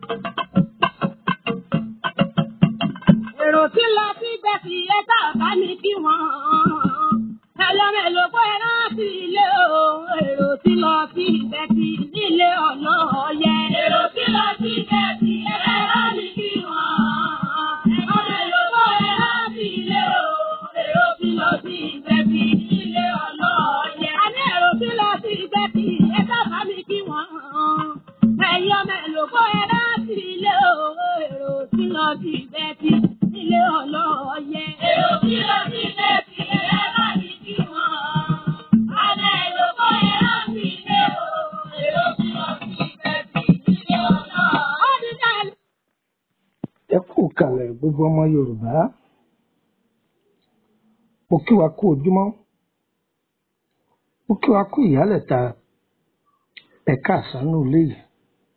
èrò tí lọ sí gbẹ̀sì ẹ̀ka ọ̀tá ní kí wọ́n. ẹlẹ́mẹ̀lò pé rántí ilé o. èrò tí lọ sí gbẹ̀sì nílé ọ̀nà ọ̀yẹ́. èrò tí lọ sí gbẹ̀sì ẹ̀ka ní kí wọ́n. ẹlẹ́mẹ̀lò pé rántí ilé o. èrò tí lọ sí gbẹ̀sì nílé ọ̀nà ọ̀yẹ́. a ní èrò tí lọ sí gbẹ̀sì ẹ̀ka ọ̀tá ní kí wọ́n. ẹ̀yọ́ mẹ́lò pé rántí ilé o. èrò tí lọ sí gbẹ̀sì ilé ọlọ́yẹ. èrò tí lọ sí bẹ́ẹ̀sì ẹlẹ́bàá ní kí wọ́n. alẹ́ èrò kọ́ ẹ̀rọ sí ilé o. èrò tí lọ sí bẹ́ẹ̀sì ilé ọlọ́yẹ. ẹ kú kalẹ̀ gbogbo ọmọ Yorùbá, mo kí wa kú ojúmọ́, mo kí wa kú ìyálẹ̀ta, ẹ káàsán nínú ilé yìí,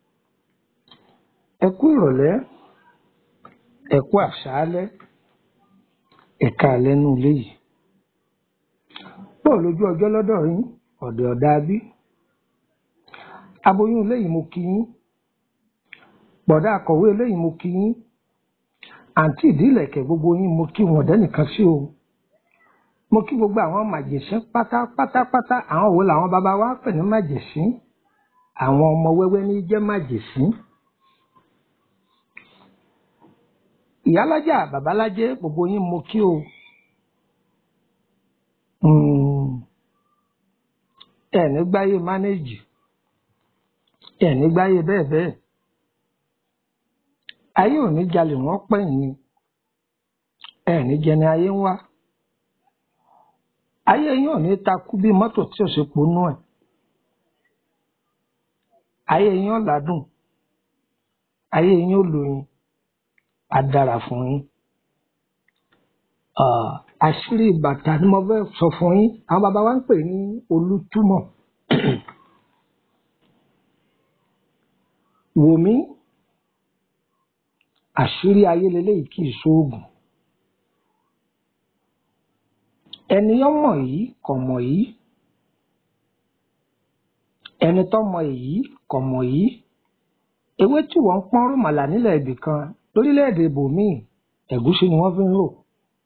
ẹ kú ìrọ̀lẹ́, ẹ kú àṣálẹ́, ẹ káalẹ́ nínú ilé yìí. bọ́ọ̀ lójú ọjọ́ lọ́dọ̀ yín, ọ̀dẹ̀ ọ̀dà bí. aboyún ilé yìí mo kí yín, bọ̀dá akọ̀wé ilé yìí mo kí yín, àǹtí ìdílẹ̀kẹ̀ gbogbo yín mo kí wọn ọ̀dẹ́nìkan sí o. mo kí gbogbo àwọn màjèṣín pátápátápátá. àwọn wo làwọn bàbá wa pè ní màjèṣín? àwọn ọmọ wẹ́wẹ́ ní jẹ́ màjèṣín. ìyálájà babalájé gbogbo yín mo kí o. ẹ̀ní gbáyé mánéjì, ẹ̀ní gbáyé bẹ́ẹ̀ bẹ́ẹ̀. ayé ò ní jalè wọ́n pẹ̀yìn ni, ẹ̀ní jẹni ayé ń wá. ayé yín ò ní takú bí mọ́tò tí ò ṣe ponú ẹ̀. ayé yín ò ládùn, ayé yín ò lóyin, á dára fún yín. àṣírí bàtà ni mo fẹ́ sọ fún yín. àwọn bàbá wa ń pè ní olútúmọ̀. wòmí, àṣírí ayé leléyìí kì í ṣoògùn. ẹniyàn mọ̀ yìí kò mọ̀ yìí, ẹni tó mọ̀ èyí kò mọ̀ yìí. ewé tí wọ́n ń pọ́n rùmàlà nílẹ̀ ibì kan lórílẹ̀‐èdè ibòmíì, ẹ̀gúsí ni wọ́n fi ń rò.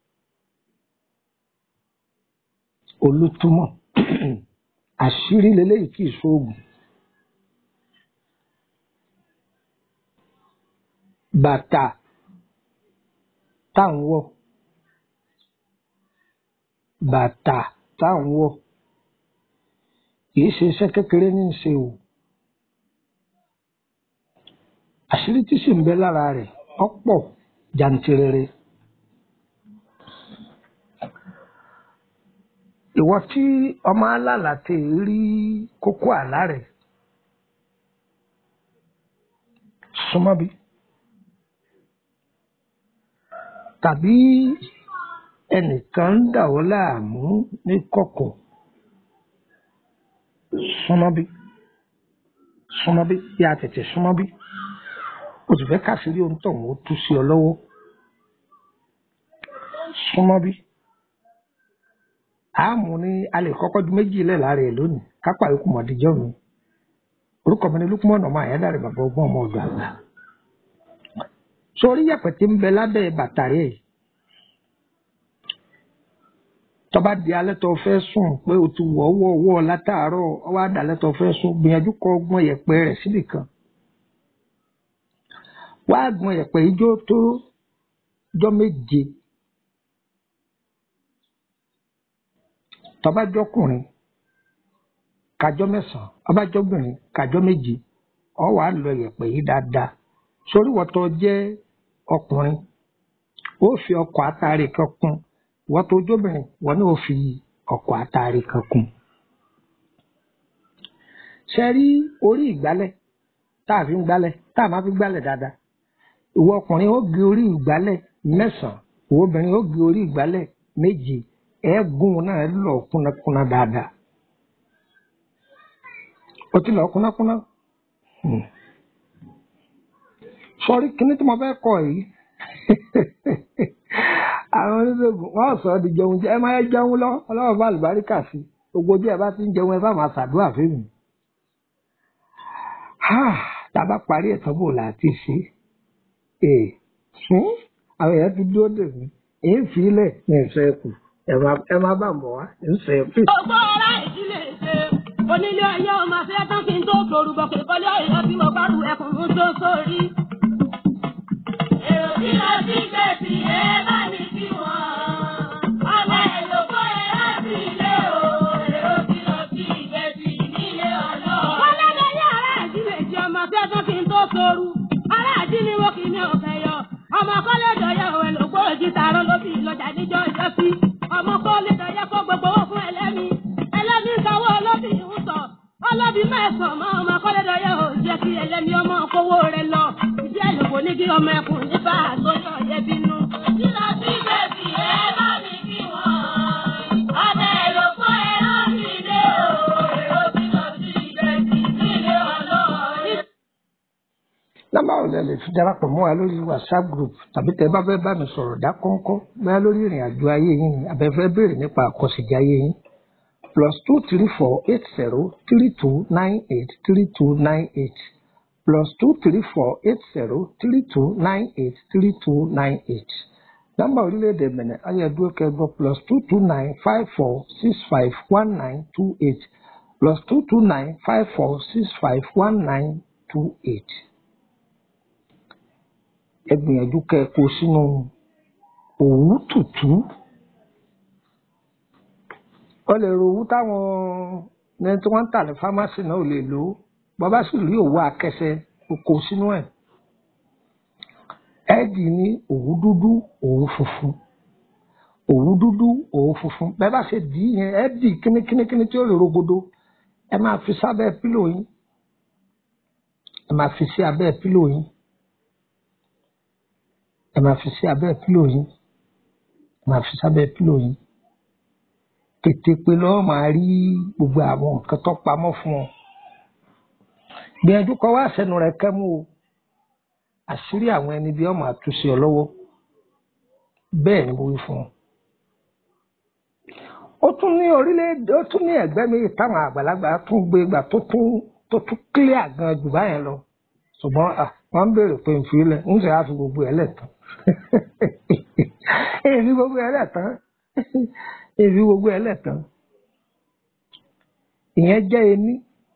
olútúmọ̀ àṣírí leléyìí kì í ṣoògùn. bàtà tá à ń wọ̀, bàtà tá à ń wọ̀ kì í ṣe iṣẹ́ kékeré ní í ṣe o. àṣírí tí sì ń bẹ lára rẹ̀ ọ̀pọ̀ jàǹtìrẹrẹ. ìwọ tí ọmọ alálà tè rí kókó àlá rẹ̀, súnmọ́ bí. tàbí ẹnìkan ń dà ọ́ láàmú ní kọ̀kọ̀, súnmọ́ bí, súnmọ́ bí, bí a tètè súnmọ́ bí. o sì fẹ́ káṣírí ohun tóun ó tú sí ọ lọ́wọ́, súnmọ́ bí. àmú ní a lè kọ́kọ́ ju méjì lẹ̀ lára ẹ̀ lónìí, kápá ikú mọ̀díjọ́ mi. orúkọ mi ni Lukman ọmọ Àyándàrẹ bàbá ọgbọ́n ọmọ ọ̀dọ̀ àgbà. sórí yẹ̀pẹ̀ tí ń bẹ lábẹ́ bàtà rẹ̀, tó bá di alẹ́ tó fẹ́ sùn pé o ti wọ́ látàárọ̀, ó wá dálẹ́ tó fẹ́ sùn, gbìyànjú kó gbọ́n yẹ̀pẹ̀ rẹ̀ síbì kan. wá gbọ́n yẹ̀pẹ̀ ijó tó jọ́ méje. tó bá jọ́kùnrin kájọ́ mẹ́sàn-án, ó bá jọ́bìnrin kájọ́ méje. ó wá lọ yẹ̀pẹ̀ yìí dáadáa. sórí wọ́n tó jẹ́ ọkùnrin, ó fi ọkọ̀ àtàrí kan kún. wọ́n tó jóbìnrin, wọ́n ní ó fi ọkọ̀ àtàrí kan kún. ṣe rí orí ìgbálẹ̀ tá a fi ń gbálẹ̀, tá a máa fi gbálẹ̀ dáadáa. ìwọ ọkùnrin ó gé orí ìgbálẹ̀ mẹ́sàn-án, ìwọ obìnrin ó gé orí ìgbálẹ̀ méje. ẹ̀ẹ́gùn náà lọ kúnnákúnná dáadáa. ó ti lọ kúnnákúnná. sọrí kíní tí mo fẹ́ kọ yìí àwọn oníṣègùn wọn sọ ọ́ di jẹun jẹ. ẹ máa jẹun lọ, ọlọ́wọ́ bá àlùbáríkà sí. gbogbo ojú ẹ bá ti ń jẹun, ẹ bá máa ṣàdúrà fún mi. tá a bá parí ẹ̀tọ́ bò láti ṣe àwọn èèyàn ti dúró dè mí èyí ń fi ilẹ̀ ní ìfẹ́ kù ẹ má bà mọ́ wá ń fẹ́ kù. Gbogbo ọ̀rá ìdílé ṣe onílé ayé ọmọ afẹ́ tán kí n tó torúbọ pé kọ́lé ọ̀yọ́ tí mo bá rù ẹkùn ń tó sórí. Èrò tí lọ sí gbèsè ẹ bá ní kí wọ́n. Ọmọ èlò kó ẹ láti ilé o. Èrò tí lọ sí gbèsè nílé ọlọ́. Wọ́n lọ́dọ̀ yé ará ìdílé ṣe ọmọ afẹ́ tán kí n tó torú. Ará ìdílé wo kì í ní ọ̀fẹ́ yọ. Ọmọ kọ́lé dọ̀yọ̀ ẹ̀ ló gbọ́ òjì tààrọ́ ló fi lọ́jà níjọ́ ìjọ́ sí. Ọmọ kọ́lé dọ̀yọ̀ kó gbogbo owó fún ẹlẹ́mi. Ẹlẹ́mi sanwó olóbì ń sọ. Olóbì mẹ́sàn-án mọ́ ọmọ kọ́lé dọ̀yọ̀ ò jẹ́ kí ẹlẹ́mi ọmọ kówó rẹ̀ lọ. Ìdí ẹ̀lòpọ̀ ní kí ọmọ ẹkùn nípa àgbọ̀yọ̀ yẹ bínú. Ìlọ sí bèbí ẹ bá mi kí wọ́n. Ọmọ èlòpọ̀ ẹ rán mi dé o. Èrò tí lọ sí bèbí nílé ọlọ́ọ̀. Nọ́mbà ò lè fi darapọ̀ mọ́ wa lórí WhatsApp group tàbí tẹ́ bá fẹ́ bá mi sọ̀rọ̀ dá kọ́ńkọ́ bóyá lórí ìrìn àjò ayé yín ni àbẹ̀fẹ́ béèrè nípa àkọsíjà ayé yín +2348032983298 +2348032983298 nọ́mbà orílẹ̀-èdè Benin ayédúró kẹgbọ́ +22954651928 +22954651928. Ẹ gbìyànjú kẹ́ ẹ kó sínú òwú tútù. Ó lè ro òwú táwọn ẹni tí wọ́n ń tà ní fámásì náà ò lè lò ó. Bàbá sì rí òwú akẹsẹ̀ kó sínú ẹ̀. Ẹ dì ní òwú dúdú òwú funfun. Òwú dúdú òwú funfun. Bẹ́ẹ̀ bá ṣe dì í yẹn ẹ dì kíníkíní tí ó lè rogodo. Ẹ máa fi sábẹ́ pílò yín. Ẹ máa fi sí abẹ́ pílò yín. Ẹ máa fi sí abẹ́ pílò yín. Ẹ máa fi sábẹ́ pílò yín. Tètè pé lọ́wọ́ máa rí gbogbo àwọn nǹkan tó pamọ́ fún ọ. Gbìyànjú kọ́ wá sẹ́nu rẹ̀ kẹ́mú o. Àṣírí àwọn ẹni bí ọmọ àtúnṣe ọ lọ́wọ́. Bẹ́ẹ̀ ni mo wí fún ọ. Ó tún ní orílẹ̀-èdè ó tún ní ẹ̀gbẹ́ mi táwọn àgbàlagbà tún gbé gbà tó tún clear gan jù báyẹn lọ. Ṣùgbọ́n wọ́n ń béèrè pé n fi ilẹ̀ ń ṣe á fi gbogbo ẹ̀ lẹ̀ tán. Èyí gbogbo ẹ̀ lẹ̀ tán. Èyí gbogbo ẹ̀ lẹ̀ tán. Ìyẹn jẹ́ ení.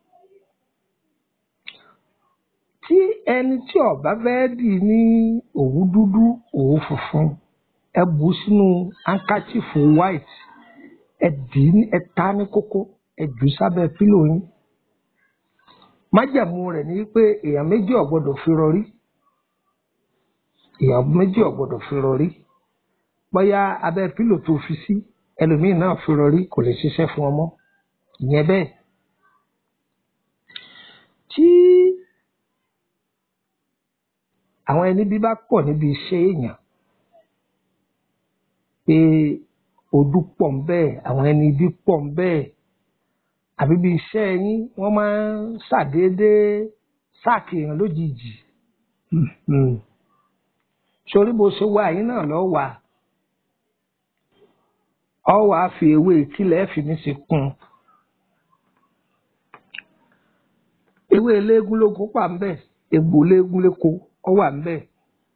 Tí ẹni tí ó bá fẹ́ dì ní òwú dúdú òwú funfun ẹ bù sínú handkerchief white ẹ dì í ẹ ta ní kókó ẹ jù sábẹ́ pílò yín. Májẹ̀mú rẹ̀ ni pé èèyàn méjì ò gbọdọ̀ fi rọrí. Èèyàn méjì ò gbọdọ̀ fi rọrí. Bóyá abẹ́ pílò tó fi sí ẹlòmíì náà fi rọrí kò lè ṣiṣẹ́ fún ọmọ. Ìyẹn bẹ́ẹ̀. Tí àwọn ẹni bí bá pọ̀ níbi iṣẹ́ èèyàn pé ojú pọ̀ ń bẹ́ẹ̀ àwọn ẹni bí pọ̀ ń bẹ́ẹ̀ àbí bí iṣẹ́ yín wọ́n máa ń ṣàdédé sáàkì èèyàn lójijì. Sórí bó ṣe wá yín náà lọ́ wà. Ọ wà á fi ewé kílẹ̀ fi mí sí kún. Ewé eléégún lóko pà ń bẹ̀, egbò eléégún léko ọ wà ń bẹ̀.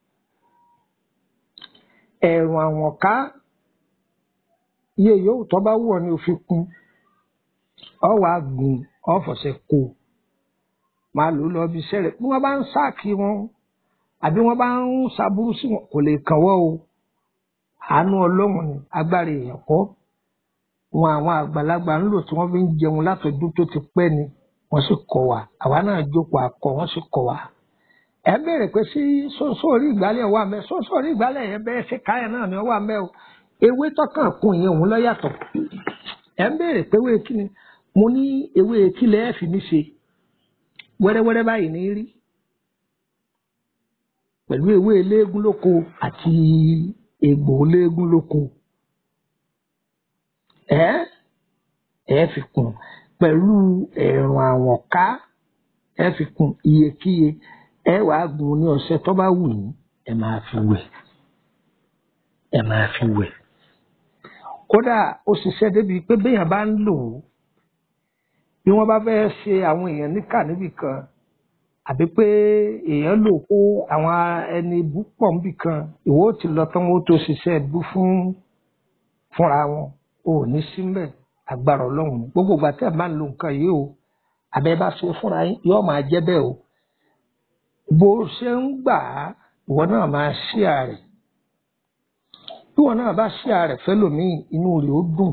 Ẹ̀rùn àwọn ká iye yòówù tó bá wù ọ́ ni ó fi kún. Ọ wà á gùn ọ fọ̀ṣẹ kó. Máa lò ó lọ bí iṣẹ́ rẹ̀. Bí wọ́n bá ń sáàkì wọn àbí wọ́n bá ń ṣàbúrú sí wọn kò lè kàn wọ́ o. Àánú Ọlọ́run ni agbára èèyàn kọ́. Wọn àwọn àgbàlagbà ń lò tí wọ́n fi ń jẹun látọdún tó ti pẹ́ ni wọ́n sì kọ́ wa. Àwa náà jókòó akọ wọ́n sì kọ́ wa. Ẹ béèrè pé sí sórí ìgbálẹ̀ wà mẹ́ sórí ìgbálẹ̀ yẹn bẹ́ẹ̀ ṣe káyà náà ni ó wà mẹ́ o. Ewé tọ́kàn kún ìyẹn òun ló yàtọ̀. Ẹ ń béèrè pé ewé kí ni mo ní ewé kílẹ̀ ẹ̀ fi mí ṣe wẹ́rẹ́wẹ́rẹ́ báyìí ní rí pẹ̀lú ewé eléégún lóko àti egbò eléégún lóko. Ẹ fi kún pẹ̀lú ẹ̀rùn àwọn ká ẹ fi kún iyekíye ẹ wàá gùn ní ọṣẹ tó bá wù yín ẹ máa fi wẹ̀. Ẹ máa fi wẹ̀. Kódà ó ṣiṣẹ́ débi pé béèyàn bá ń lò ó bí wọ́n bá fẹ́ ṣe àwọn èèyàn níkà níbì kan àbí pé èèyàn lò kó àwọn ẹni ibú pọ̀ níbì kan ìwọ ti lọ tán wọ́n tó ṣiṣẹ́ ibú fúnra wọn ò ní síbẹ̀ agbára ọlọ́run gbogbo ìgbà tẹ́ ẹ̀ máa ń lo nǹkan yìí o àbẹ́ bá ṣe fúnra yín yóò máa jẹ́ bẹ́ẹ̀ o bó ṣe ń gbà á ìwọ náà máa ṣíà rẹ̀ bí ìwọ náà bá ṣíà rẹ̀ fẹ́lòmíì inú rẹ̀ ó dùn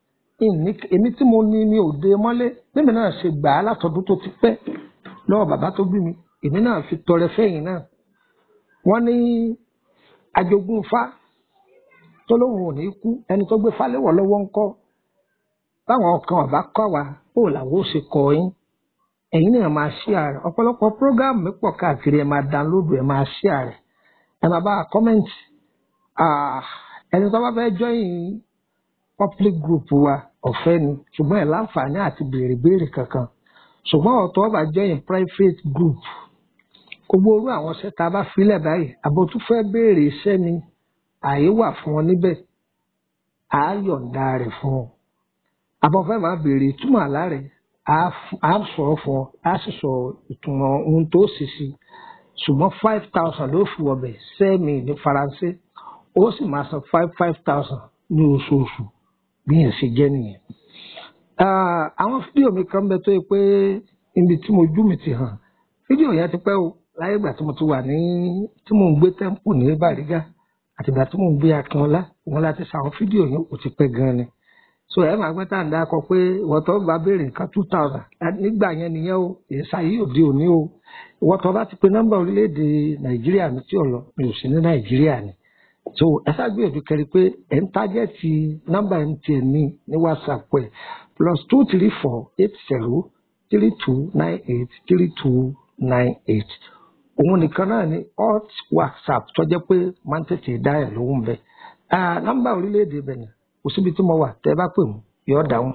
èmi tí mo ní mi ò dé mọ́lé bẹ́ẹ̀ náà ṣe gbà á látọdún tó ti pẹ́ lọ́wọ́ bàbá tó bí mi èmi náà fi tọrẹ fẹ́yìn náà wọ́n ní ajogún fá tó lóun ò ní kú ẹni tó gbé fáléwọ̀ lọ́wọ́ ń kọ́ báwọn kan ọ̀bá kọ́ wa ó làwọn ó ṣe kọ́ yín ẹ̀yin náà máa share rẹ̀ ọ̀pọ̀lọpọ̀ prógáàmù mi pọ̀ káàkiri ẹ̀ máa download ẹ̀ máa share rẹ̀ ẹ̀ máa bá a comment ẹni tó bá fẹ́ join public group wa ọ̀fẹ́ ni ṣùgbọ́n ẹ̀ láǹfààní àti béèrè kankan ṣùgbọ́n ọ̀tọ̀ bá join private group gbogbo orú àwọn iṣẹ́ tá a bá filẹ̀ báyìí àbò tún fẹ́ béèrè iṣẹ́ ni ààyè wà fún ọ níbẹ̀ á yọ̀ǹda rẹ̀ fún ọ àbọ̀ fẹ́ máa béèrè ìtumọ̀ àlá rẹ̀ á sọ fún ọ á sì sọ ìtumọ̀ ohun tó sì sí ṣùgbọ́n 5,000 ló fi wọ̀bẹ̀ sẹ́mi ní faransé ó sì máa san 5,000 ní oṣooṣù bí yẹn ṣe jẹ́ nìyẹn. àwọn fídíò mi kan bẹ tó yẹ pé ibi tí mo jú mi ti hàn fídíò yẹn ti pẹ́ o láyé ìgbà tí mo ti wà ní tí mò ń gbé tẹ́ḿpù ní Bàrígà àtìgbà tí mò ń gbé Akínọlá wọn láti ṣàwọn fídíò yẹn kò ti pẹ́ gan ni so ẹ máa gbé tá à ń dákọ pé ìwọ tó bá béèrè nǹkan 2,000 nígbà yẹn nìyẹn o èsà yìí òde òní o ìwọ tó bá ti pe nọ́mbà orílẹ̀-èdè Nàìjíríà mi tí ò lọ mi ò sí ní Nàìjíríà ni so ẹ ṣàgbéyànjú kẹrí pé ẹ ń tájẹ́ẹ̀tì nọ́mbà MTN ní WhatsApp ẹ +234 80 3298 3298 òun nìkan náà ni hot WhatsApp tó jẹ́ pé máa ń tètè dá ẹ̀ lóhùn bẹ́ẹ̀ nọ́mbà orílẹ̀-èdè Benin kò síbi tí mo wà tẹ́ bá pè mí yóò dáhùn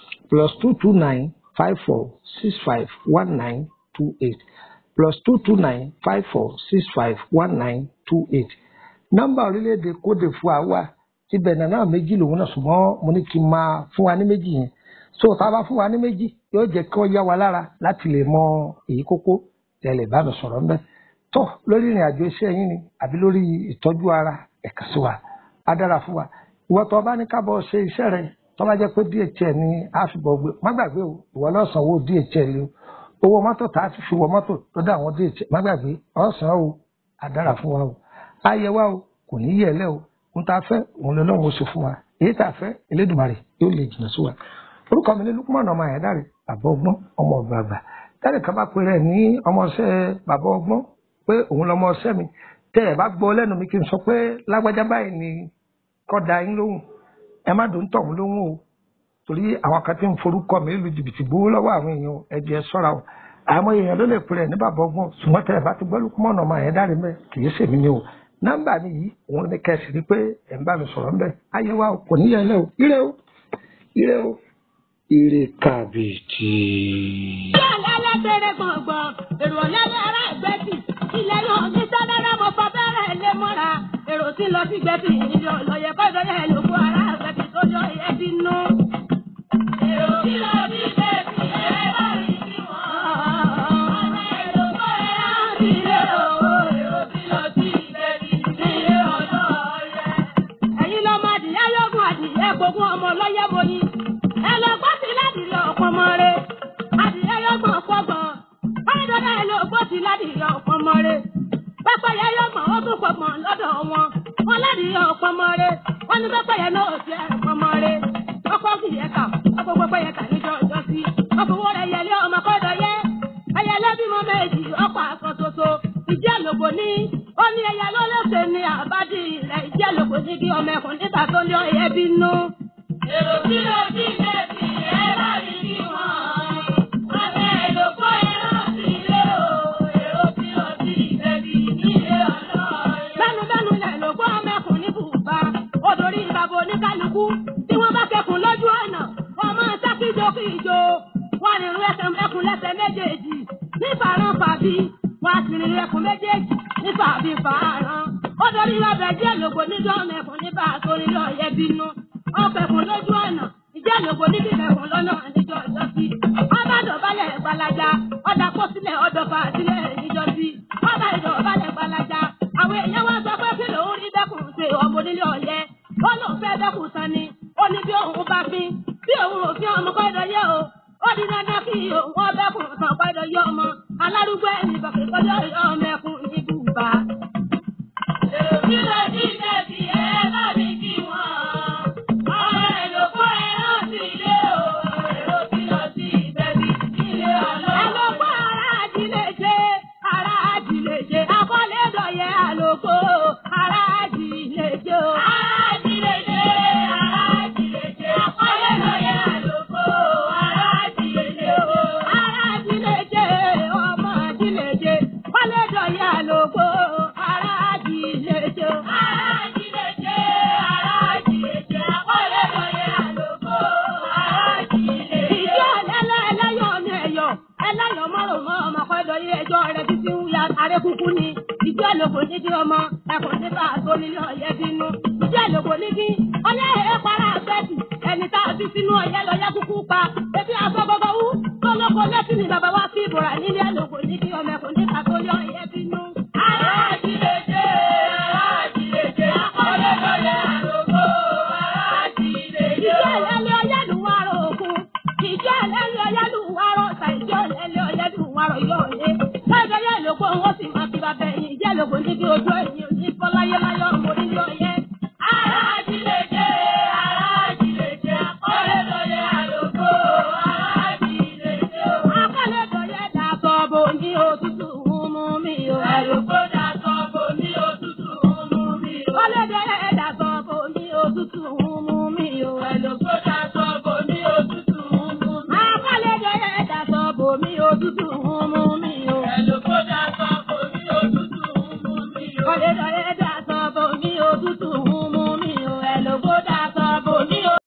+229 54 65 1928 +229 54 65 1928 nọ́mbà orílẹ̀-èdè Côte d'Ivoire wà tí Benin náà méjì lòun náà ṣùgbọ́n mo ní kí n máa fún wa ní méjì yẹn so tá a bá fún wa ní méjì yóò jẹ́ kí wọ́n yá wa lára láti lè mọ èyí kókó tẹ́lẹ̀ bá mi sọ̀rọ̀ ńbẹ́ tó lórí ìrìn àjò iṣẹ́ yín ni àbí lórí ìtọ́jú ara ẹ̀ka sí wa á dára fún wa ìwọ tó bá ní kábọ̀ ṣe iṣẹ́ rẹ tó bá jẹ́ pé DHL ni a fi bọ̀ gbé má gbàgbé o ìwọ ló sanwó DHL o owó mọ́tò tá a ti fi wọ mọ́tò lọ́dọ̀ àwọn DHL má gbàgbé ọ̀sán o á dára fún wa o ayé wa o kò ní yẹ̀ lẹ́ o ohun tá a fẹ́ òun lọ́wọ́ oṣù fún wa èyí tá a fẹ́ Elédùmarè yóò lè jìnnà sí wa orúkọ mi ní Lukman ọmọ Ayédáre bàbá ọgbọ́n ọmọ ọgbàgbà tẹ́lẹ̀ kan bá pe rẹ̀ ní ọmọọṣẹ́ bàbá ọgbọ́n pé òun lọmọọṣẹ́ mi tẹ́ ẹ̀ bá gbọ́ lẹ́nu mi kí n sọ pé lágbájá báyìí ni kọ́da yín lóhùn ẹ má dùn tọ̀hún lóhùn o torí àwọn kan tí ń forúkọ mi lu jìbìtì gbowó lọ́wọ́ àwọn èèyàn ẹ̀jẹ̀ sọ́ra o àwọn èèyàn ló lè pe rẹ̀ ní bàbá ọgbọ́n ṣùgbọ́n tẹ́ ẹ̀ bá ti gbọ́ Lukman ọmọ Ayédáre mẹ́ kì í ṣèmi ni o nọ́mbà mi yìí òun ni kẹ́sì rí pé ẹ̀ ń bá mi sọ̀rọ̀ ńbẹ́ ayé wa kò ní yẹn lẹ́ o ire o ire o ire kàbìtì. Ilé ẹlẹ́gbẹ̀rẹ̀ gbọ̀ngbọ̀n, èrò ọ̀lẹ́lẹ́rẹ́ ẹ̀gbẹ́tì, ilẹ̀ yóò ní sẹ́lẹ̀rẹ́ mo fọ bẹ́rẹ̀ lé mọ́ra, èrò tí lọ sí gbẹ́tì, ilé ọ̀lọ́yẹ kọ́jọ́yẹ lóko ara ẹ̀gbẹ́tì tó yọ ìyẹ́ bínú. Èrò tí lọ sí gbẹ́tì, ẹ̀ bá rí sí wọn. Ọ̀nà èrò kọ́ ẹ̀rá sí ilé o, èrò tí lọ sí gbẹ́tì, ilé ọ̀lọ́yẹ. Ẹ̀yin lọ́mọ adìyẹ yógún adìyẹ gbogbo ọmọ ọlọ́yẹ mo ní. Ọ̀pọ̀mọ́re, adìyẹ yọgbọ̀n fọ́gbọ̀n, ọ̀rẹ́dọ́dọ́ ẹ̀ ló gbòtì ládìyẹ ọ̀pọ̀mọ́re. Pẹ́pẹ́yẹ yọgbọ̀n ó tún fọgbọ̀n lọ́dọ̀ wọn. Wọ́n ládìyẹ ọ̀pọ̀mọ́re, wọ́n ní pẹ́pẹ́yẹ náà ò jẹ́ ọ̀pọ̀mọ́re. Ọkọ̀ kìyẹ kà, ọkọ̀ pẹ́pẹ́yẹ kà níjọ́ ọjọ́ sí. Ọkùnrin rẹ̀ yẹlé ọmọ kọ́dọ̀ yẹ. Ẹyẹlé bímọ méjì ọkọ̀ àkọ́ ṣoṣo. Ìjẹ́ àlòkò ní, ó ní ẹyẹ lólóṣè ní àbádì rẹ̀. Ìjẹ́ àlòkò ní kí ọmọ ẹkùn níta tó lé ọyẹ bínú. Èrò tí ló jí bẹ́ẹ̀ni ẹ bá rí bí wọn. Ọ̀sẹ̀ èlò kó ẹran sí ilé o. Èrò tí ló jí bẹ́ẹ̀ni nílé ọlọ́ọ̀yẹ. Bẹ́nu lẹ̀ ló gbọ́ mẹ́kùn ní bùbá. Odòrí ìbàbò oníkálukú. Tí wọ́n bá kẹkùn lójú ọ̀nà, wọ́n máa ń sá kíjokíjo. Wọ́n rìn ẹsẹ̀ ẹkùn lẹ́sẹ̀ méjèèjì. Nífàrán fàbí, wọ́n á sì rìn ẹkùn méjèèjì. Nífàbí fàárán. Odòrí ìbàbẹ̀ jẹ́ lògbò níjọ́ mẹ́kùn nípa àtòrí lọ́ọ̀yẹ bínú. Ọ̀pẹ̀kùn lójú ọ̀nà. ìdí àlòkò ní bíbẹ̀ wọn lọ́nà níjọ́ ìjọ́sí. Ọba dọ̀bálẹ̀ gbalaja, ọ̀dà kó sílẹ̀ ọ̀dọ̀fà sílẹ̀ níjọ́sí. Ọba ìdọ̀bálẹ̀ gbalaja, àwọn èèyàn wá sọ pé kí lòun rí dẹ́kun ṣe ọmọ onílé ọ̀yẹ́. Ó lóun fẹ́ dẹ́kun san ni, ó ní bí òun bá fi, bí òun ò fi ọmọ gbọ́dọ̀ yẹ o. Ó di dandan kí òun ọbẹ̀kùn san gbọ́dọ̀ yẹ ọmọ. Alárúgbó ẹni bàkẹ́ gbọ́dọ̀ yọ ọmọ ẹkùn ní Bùbá. Èrò kí ló dí ìtẹ̀sí ẹ bá mi kí wọ́n. Ọmọ èlò kó ẹran sí ilé o. Èrò kí lọ sí ìtẹ̀sí ilé ọlọ́. Àlòkó ara àjílẹ̀ ṣe, ara àjílẹ̀ ṣe. Akọ́lé dọ̀yẹ àlòkó, ara àjílẹ̀ ṣe o. Ara àjílẹ̀ ṣe, ara àjílẹ̀ ṣe. Akọ́lé dọ̀yẹ àlòkó, ara àjílẹ̀ ṣe o. Ara àjílẹ̀ ṣe, ọmọ àjílẹ̀ ṣe. Kọ́lé dọ̀yẹ àlòkó, ara àjílẹ̀ ṣe o. Ara àjílẹ̀ ṣe, ara àjílẹ̀ ṣe. Akọ́lé dọ̀yẹ àlòkó, ara àjílẹ̀ ṣe o. Ìjọ ẹlẹ́yọ̀ ni ẹ̀yọ̀, ẹlẹ́yọ̀ mọ́rùn mọ́ ọmọ kọ́dọ̀ yé ẹjọ́ rẹ̀ títí ń ya àrẹ kúkú ni. Ìjọ àlòkò ní kí ọmọ ẹkùn nípa àtò nínú ọ̀yẹ́ bínú. Ìjọ àlòkò ní kí ọyẹ́ ẹ̀ para àfẹ́tì ẹni tá a bí sínú ọ̀yẹ́ lọ́yẹ́ kúkú pa. Ebi aṣọ gbogbo wú tó lóko létí ni bàbá wa fi ìbòrà nílé àlòkò ní kí ọmọ ẹkùn nípa tó yọ ọ̀yẹ́ bínú. Ara àjílẹ̀ ṣe, ara àjílẹ̀ ṣe. Akọ́lé dọ̀yẹ àlòkò, ara àjílẹ̀ ṣe. Ìjọ ẹlẹ́lẹ́ ọyẹ́ lù wá rọ̀ òkun. Ìjọ ẹlẹ́lẹ́ ọyẹ́ lù wá rọ̀ ọ̀sà. Ìjọ ẹlẹ́lẹ́ ọyẹ́ lù wá rọ̀ yọ̀ ọ̀yẹ́. Lọ́jọ́ yẹ́ lóko wọ́n sì máa fi bàbá ẹ̀yìn. Ìjẹ́ lóko ní kí ojú ẹ̀yìn òní fọláyé láyọ̀ ọmọ onílé ọyẹ́. Ara àjílẹ̀ ṣe, ara àjílẹ̀ ṣe. Akọ́lé dọ̀yẹ àlòkò, ara àjílẹ̀ ṣe o. Akọ́lé dọ̀yẹ dàtọ̀ bò ní òtútù mú mi o. Àlòkò dàtọ̀ bò ní òtútù mú mi o. Akọ́lé dọ̀yẹ dàtọ̀ bò ní òtútù mú mi o. Àlòkò dàtọ̀ bò ní òtútù mú mi o. Akọ́lé dọ̀yẹ dàtọ̀ bò ní òtútù mú mi o. Àlòkò dàtọ̀ bò ní òtútù mú mi o. Akọ́lé dọ̀yẹ